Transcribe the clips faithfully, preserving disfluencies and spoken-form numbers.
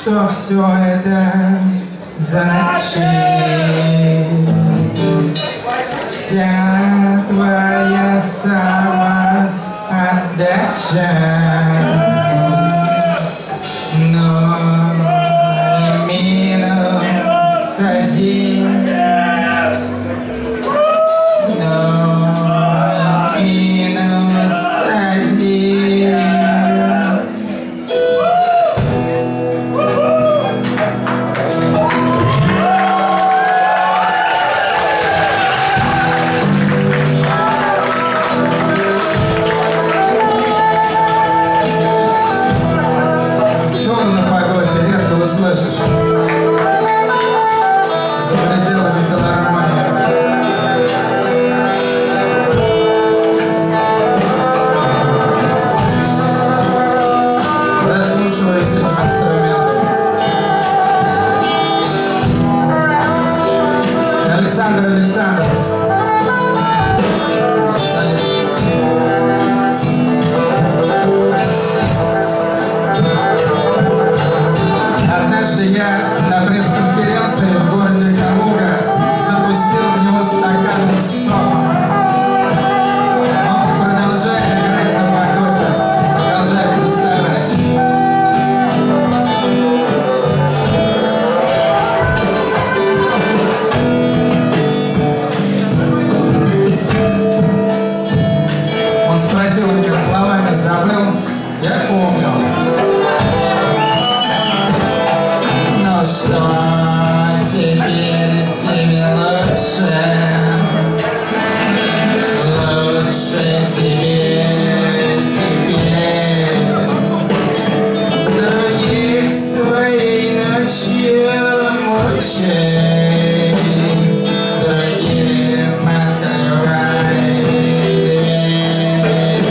что все это за ночи. Вся твоя самоотдача, но минус один, но минус один. Слышишь? За пределами филармонии. Заслушиваясь этим инструментом. Александр Александров. Однажды я на пресс-конференции в городе Калуга запустил в него стакан сока. Он продолжает играть на фаготе, продолжает доставать. Он спросил меня словами, забыл, я помнил. Что теперь тебе лучше, лучше тебе теперь других своей ночью мучай, другим открывай дверь.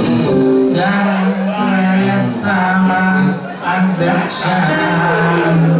Вся твоя самоотдача.